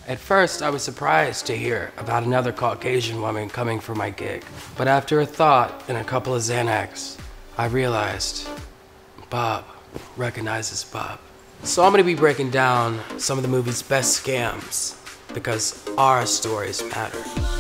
At first, I was surprised to hear about another Caucasian woman coming for my gig. But after a thought and a couple of Xanax, I realized Bob recognizes Bob. So I'm gonna be breaking down some of the movie's best scams because our stories matter.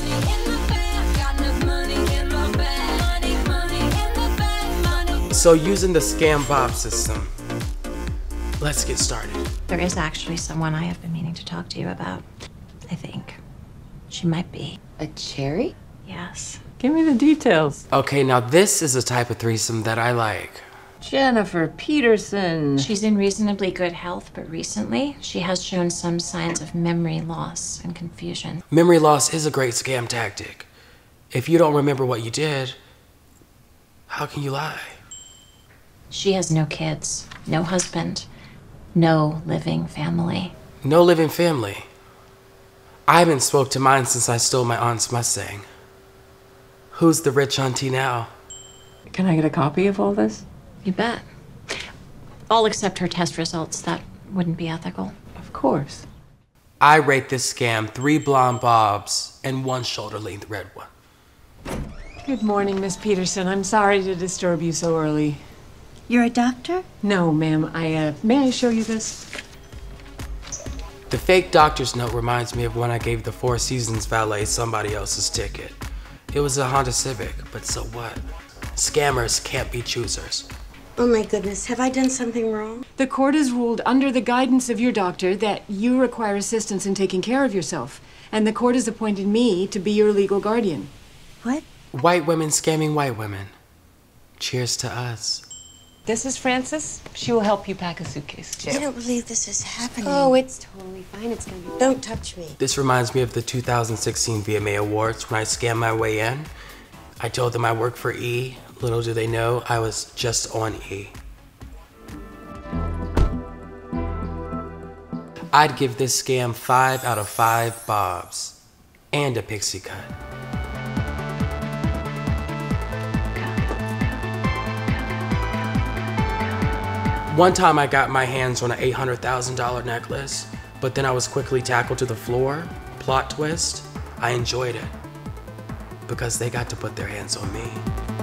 So using the Scam Bob system, let's get started. There is actually someone I have been meaning to talk to you about, I think. She might be. A cherry? Yes. Give me the details. Okay, now this is a type of threesome that I like. Jennifer Peterson. She's in reasonably good health, but recently she has shown some signs of memory loss and confusion. Memory loss is a great scam tactic. If you don't remember what you did, how can you lie? She has no kids, no husband, no living family. No living family. I haven't spoke to mine since I stole my aunt's Mustang. Who's the rich auntie now? Can I get a copy of all this? You bet. All except her test results. That wouldn't be ethical. Of course. I rate this scam 3 blonde bobs and 1 shoulder-length red one. Good morning, Miss Peterson. I'm sorry to disturb you so early. You're a doctor? No, ma'am. May I show you this? The fake doctor's note reminds me of when I gave the Four Seasons valet somebody else's ticket. It was a Honda Civic, but so what? Scammers can't be choosers. Oh my goodness, have I done something wrong? The court has ruled under the guidance of your doctor that you require assistance in taking care of yourself, and the court has appointed me to be your legal guardian. What? White women scamming white women. Cheers to us. This is Frances. She will help you pack a suitcase, too. I don't believe this is happening. Oh, it's totally fine. It's gonna be... Don't touch me. This reminds me of the 2016 VMA Awards when I scammed my way in. I told them I worked for E. Little do they know, I was just on E. I'd give this scam 5 out of 5 bobs and a pixie cut. One time I got my hands on an $800,000 necklace, but then I was quickly tackled to the floor. Plot twist, I enjoyed it because they got to put their hands on me.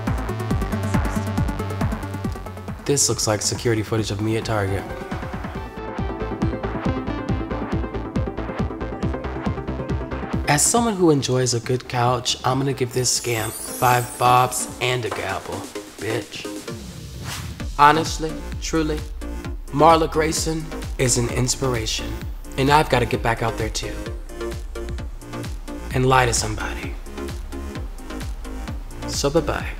This looks like security footage of me at Target. As someone who enjoys a good couch, I'm gonna give this scam 5 bobs and a gavel, bitch. Honestly, truly, Marla Grayson is an inspiration, and I've gotta get back out there too. And lie to somebody. So bye-bye.